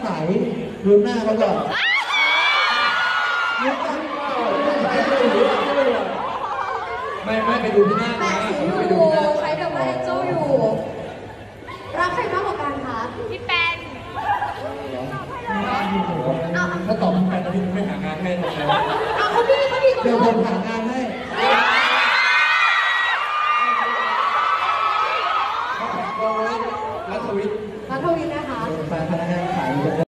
ดูหน้าเขาก่อนไม่ไปดูที่หน้าแต่สิวอยู่ใช้แบบว่าเจ้าอยู่รักใครมากกว่ากันคะพี่แปนถ้าตอบแฟนพี่ไม่หางานให้เลยเขาดีเดี๋ยวผมหางาน